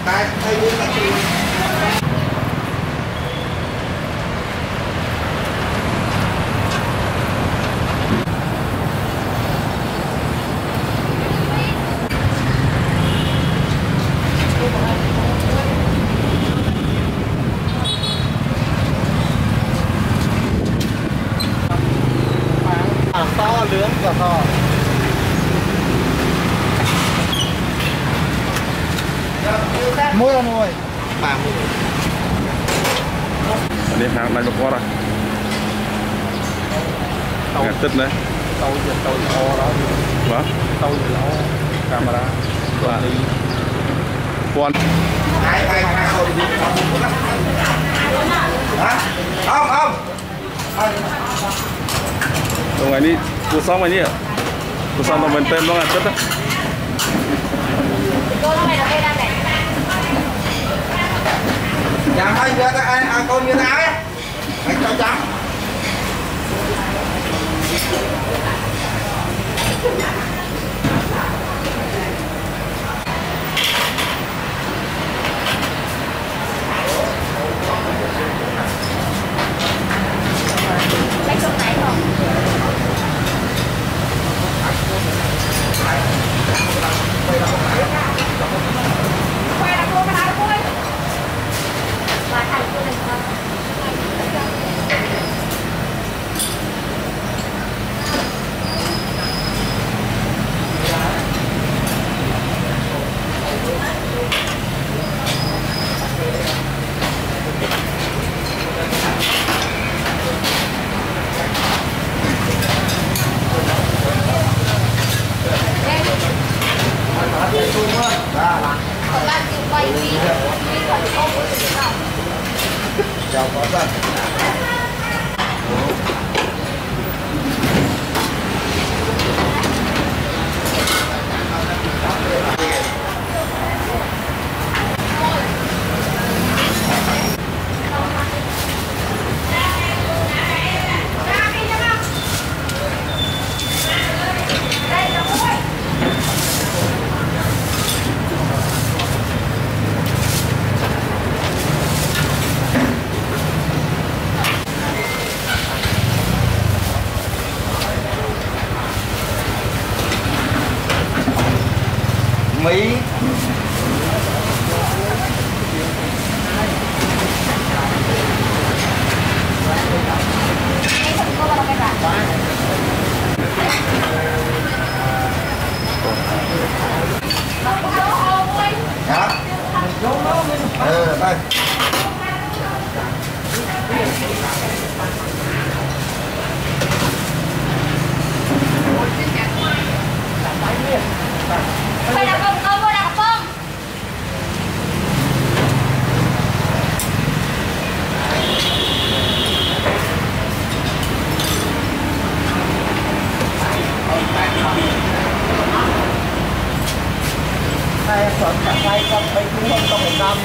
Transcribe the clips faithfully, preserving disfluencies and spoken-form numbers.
Đây, đây đi các chị. To lưỡng và to. Môi là nuôi. Ba mươi. Đây hàng này một con rồi. Tàu tích đấy. Tàu tàu to đó. Vâng. Tàu lỗ camera. Và đi. Con. Hai hai hai rồi. Hả? Không không. Tunggu ini kusam ini ya. Kusam to maintain banget chất á. Dạ thôi giờ các anh à, con như thế nào ấy. Anh cho trắng. Lấy trong này không? Quay là cô cái nào cô ấy? Và thành cô này không? Chào có dân. Mỹ hả? Ừ, đây. Quay là không, không, quay là không. Đây, còn cả hai con thấy cũng không có một năm.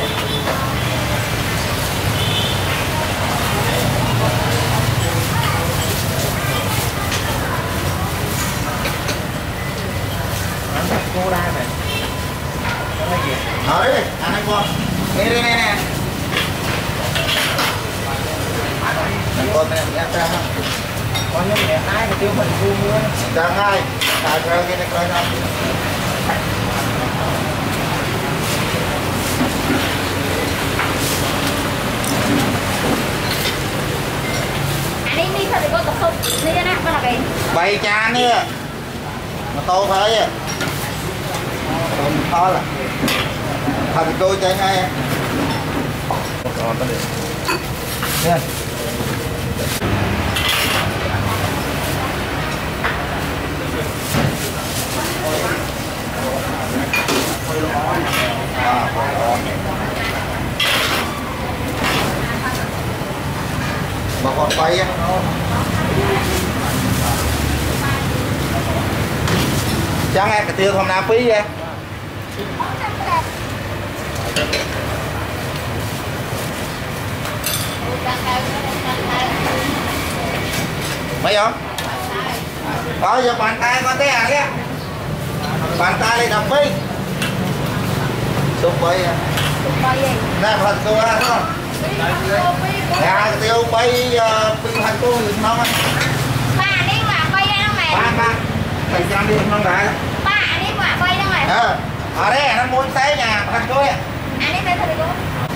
Cô đây này. Ở đây, anh anh con. Đây đây này nè. Con này ra ra. Con như mẹ hai cái tiêu phần thu mua. Ra hai. Ra ra cái này coi nào. Anh đi đi sao thì con tập không. Đi ra nè, con là cái. Bay cha nữa. Mà to phải á. Còn to là. Thành cô chạy ngay. Còn ta để. Nè. Mà còn bay á. Chẳng nghe cái tiêu hôm nào phí vậy? Mấy không? Có giờ bàn tay con thế à nhé. Bàn tay đây đập phí. Sông bay à? Nè, thật cô á, đúng không? Nè, tiêu bay pin hành cô thì ngon á. Ba đi mà bay ra đâu mày? Ba ba, thầy cho đi ngon đại. Ba đi mà bay đâu mày? Ờ, ở đây nó muốn té nhà hành cô á. Anh đi bên thầy cô.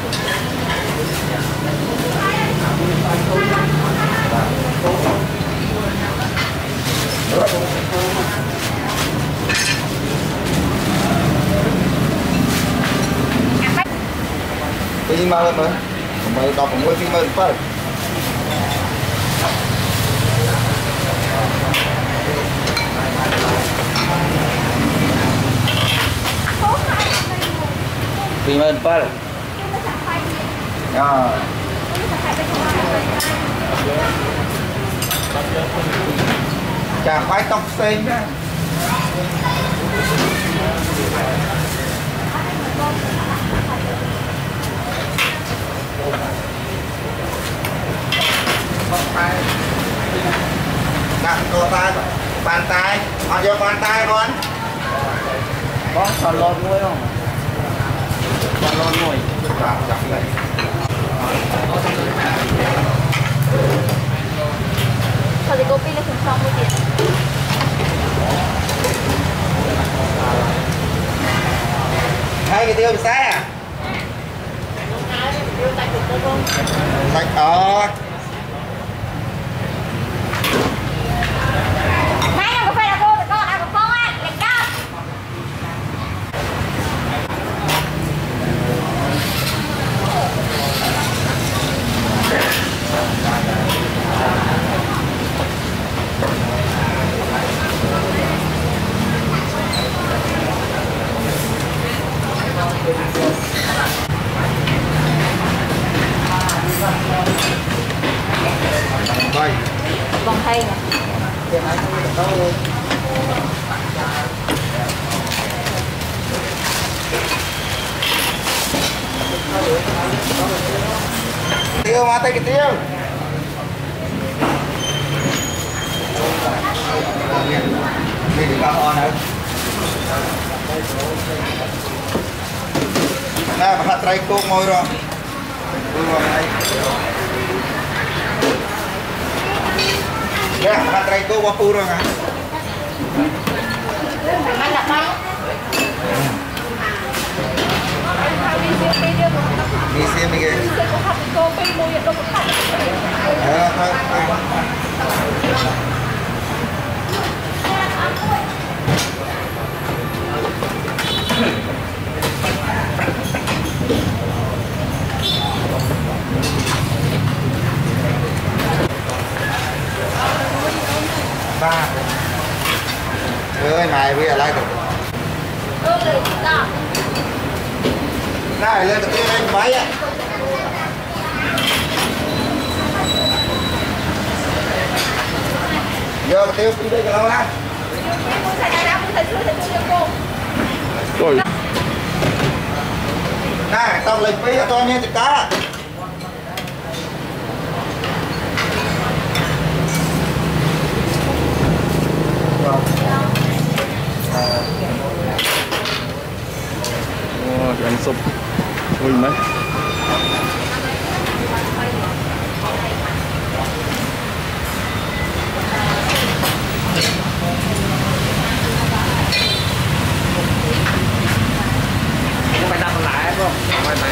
Pin mơ mơ, mơ đọc một cái pin mơ phải. Pin mơ phải. À. Chả phải tóc xanh á. Đặt cô tay, bàn tay, họ vô bàn tay con. Có sòn lột nuôi không? Sòn lột nuôi. Chặt chặt này. Thôi thì cô pin nó không xong một tiền. Hai cái tiêu bị sai à? Sạch ờ. Mấy năm có phải là cô, con ăn của con á, lệch cao. Đây. Vòng hay nè. Tiêu mà tay cái tiêu. Đi đi cao on nữa. Nè, bắt trai cô ngồi rồi. Ngồi này. Nè, bắt trai cô qua phu rồi nè. Anh đặt bay. Đi xem đi kìa. Ờ, thôi, thôi. Ba. Ơi mày bây giờ lại được. Này lên cái tiêu anh máy ạ. Giờ cái tiêu đi đây cái lâu lắm. Rồi. Này, tao lên phí cho tôi nha chị cá. Wow, ăn súp vui mấy. Không phải đặt lại không? Không phải này.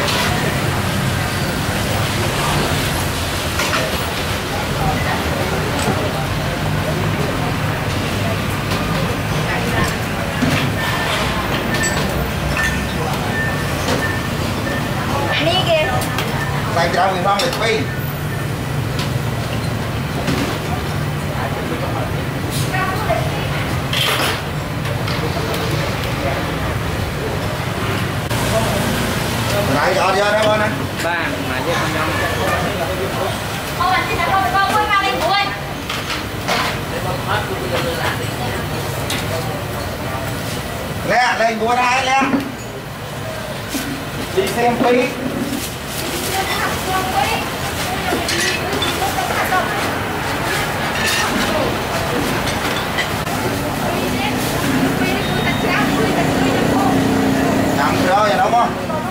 Anh đi kìa. Tay ra người phong lịch phi. Này cho ra đó con anh. Ba mà với con nhau. Ô anh xin thôi con quay vào lên của anh. Lẹ lên búa ra lẹ. Đi xem phí. Năm đó vậy đó không?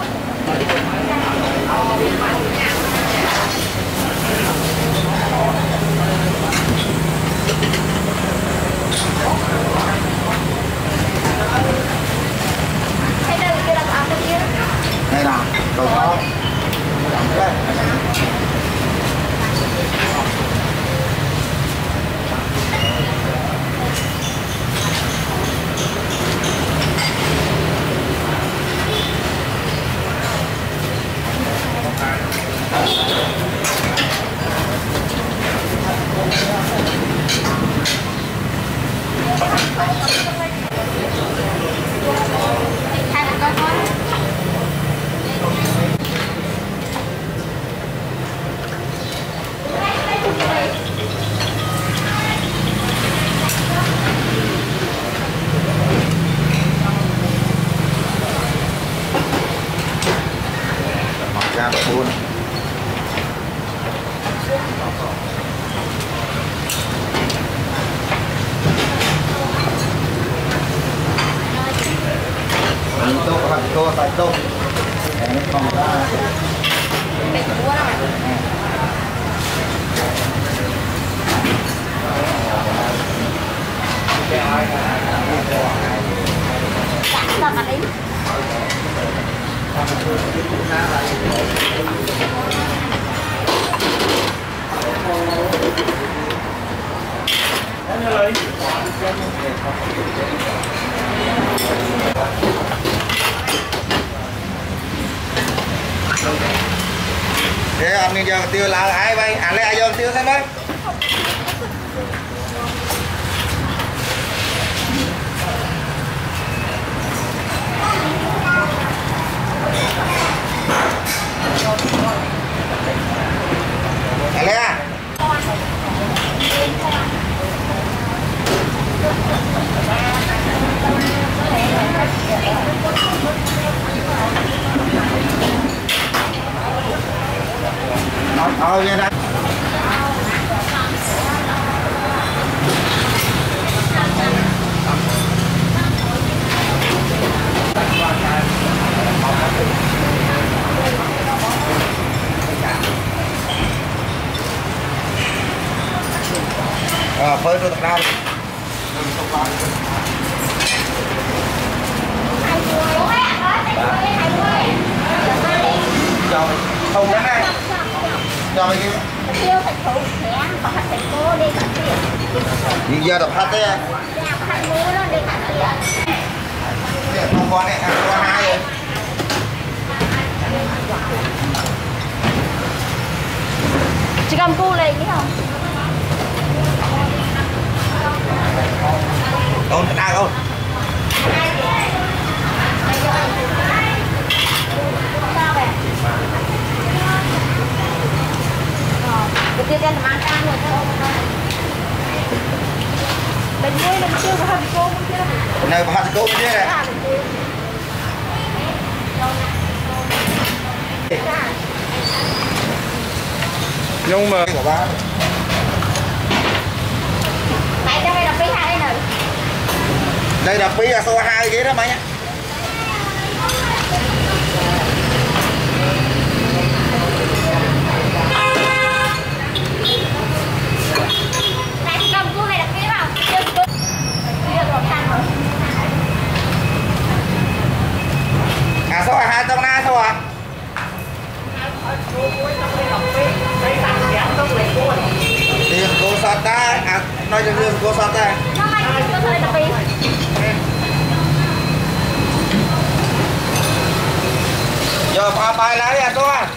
Đây nào, cầu không? Đây. Ra buôn itu kalau tak itu ini komda thế ông giờ tiêu là ai vậy? À lấy ai vô tiêu thế đấy? À lấy à? Thôi vậy đó. À, phơi rồi tao. Cho không đến đây. Cho mày kêu. Kêu thịt phụ nhẹ, còn thịt cô đi cả kia. Nhưng giờ đập hạt đấy. Dạ, hai mươi nó đi cả kia. Không con này, ăn con hai rồi. Chị cầm cu lên chứ không? Không, thật ai không? Sao vậy? Cái kia tên là mang cam rồi thôi. Bên dưới, bên chưa có hạt cô bên kia. Này có hạt cô bên kia này. Nhưng mà Mày cho mày đập phí hai đây nè. đây đập phí là số hai ghế đó mày nhá. Này cầm cu này đập phí vào. Chưa chưa. Chưa còn khăn rồi. À số hai trong na số à? Riêng cô sọt ta, à nói cho riêng cô sọt ta. Nó mày chưa thời đập phí. Giờ pha bài lá đi à số à?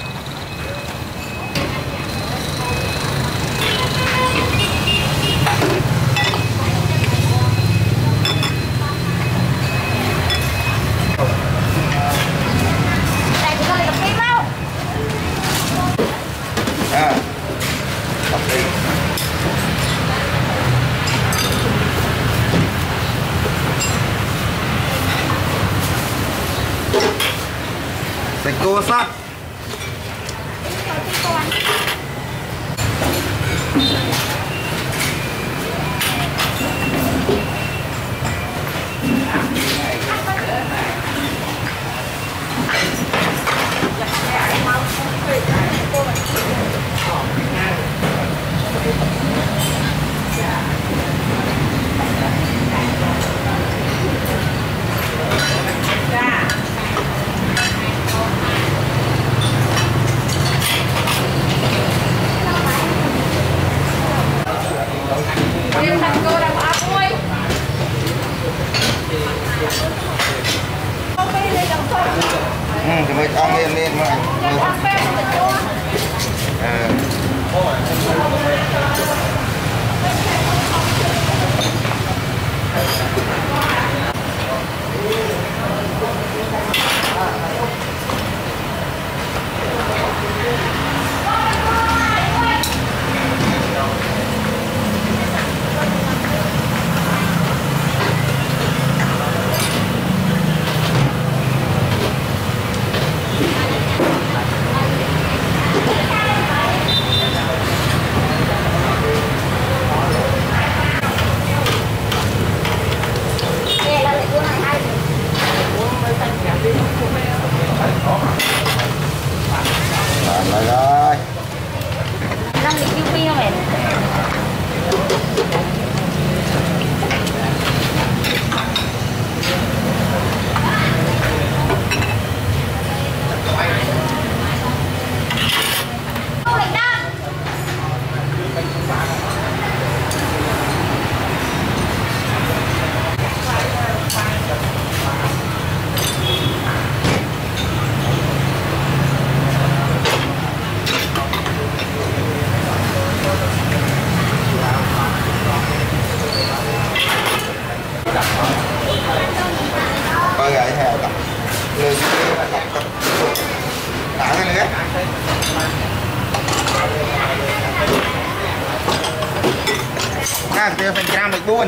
Này chỉ có đập phí đâu. À. Đập phí. Để cô sắt. người ông miên miên mà à. Rồi rồi. Năm mươi kiu pi không mẹ? Coi gậy heo tập lười đá cái nữa à kia phần trăm được buôn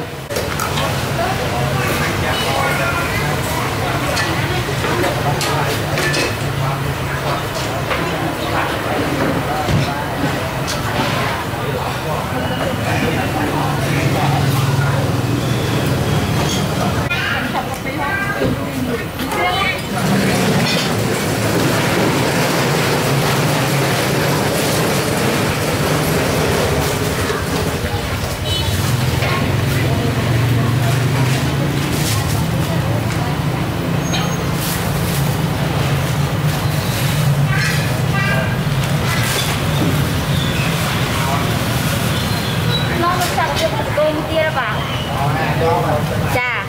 Chà.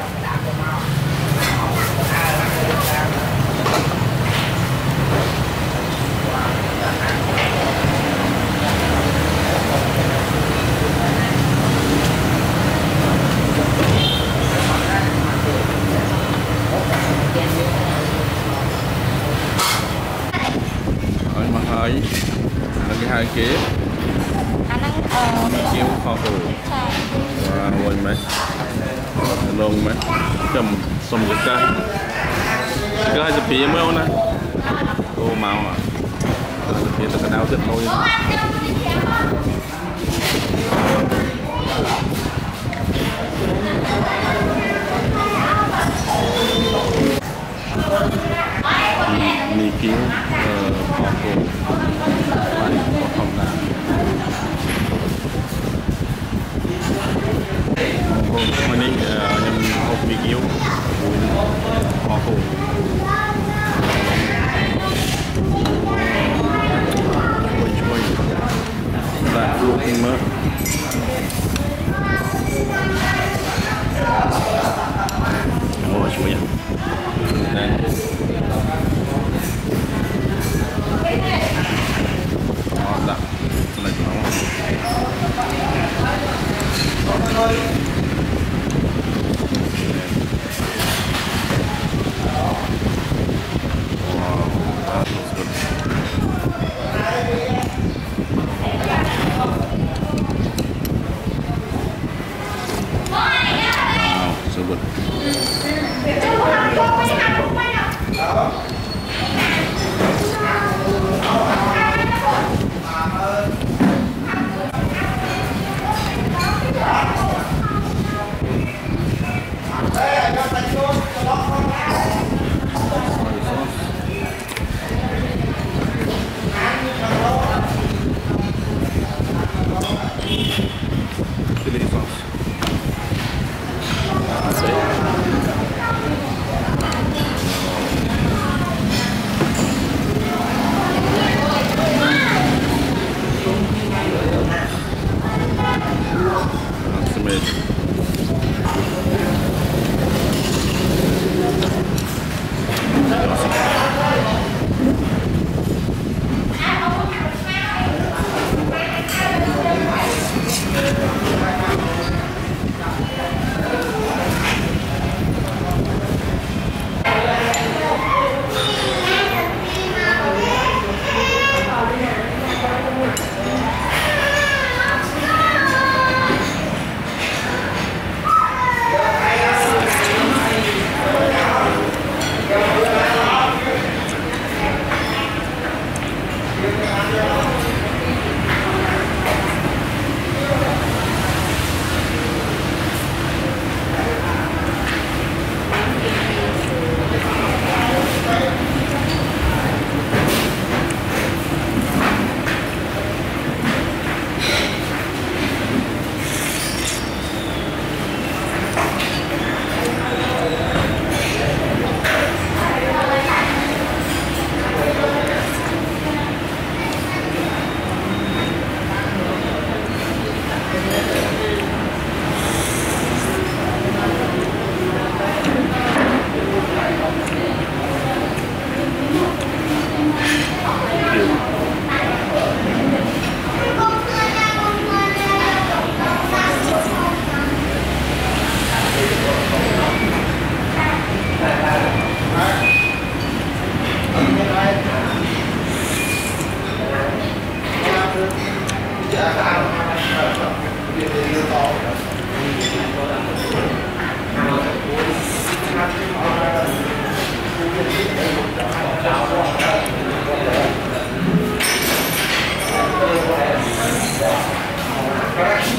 Rồi mà hơi là cái hai kế Anh ăn ờ kêu kho tủ và rồi mấy lông mấy cầm sông cái cá cái hai chục mấy ông nè ô màu à chục pí tất cả đau rất thôi mì kiếm kho tủ không là hôm nay nhằm hộp mì kiếu kho tủ chui chui và luộc tinh mỡ ôi chui à đây ngon lắm này nóng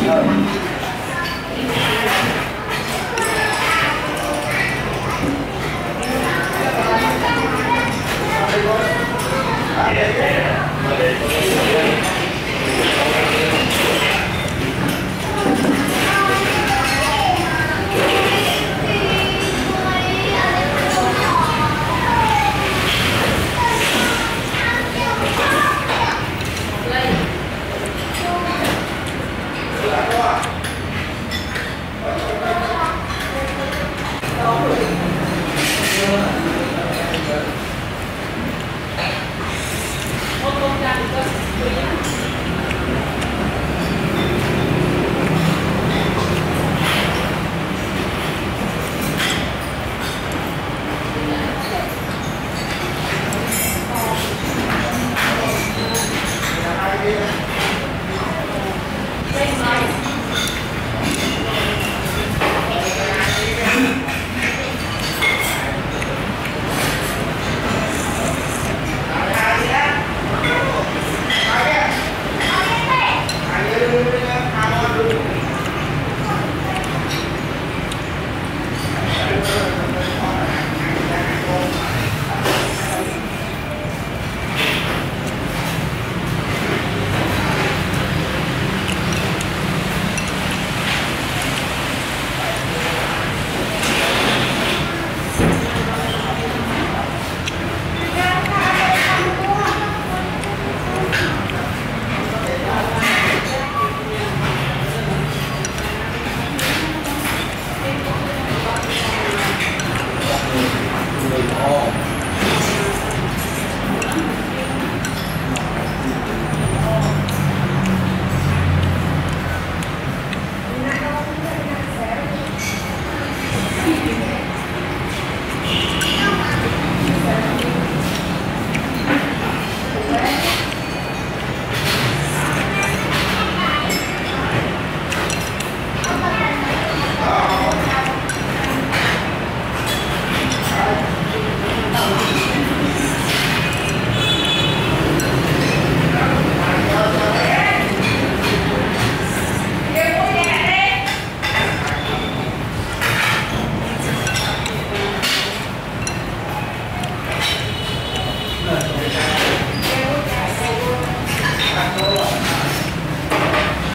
Hãy subscribe cho kênh Ghiền Mì Gõ để không bỏ lỡ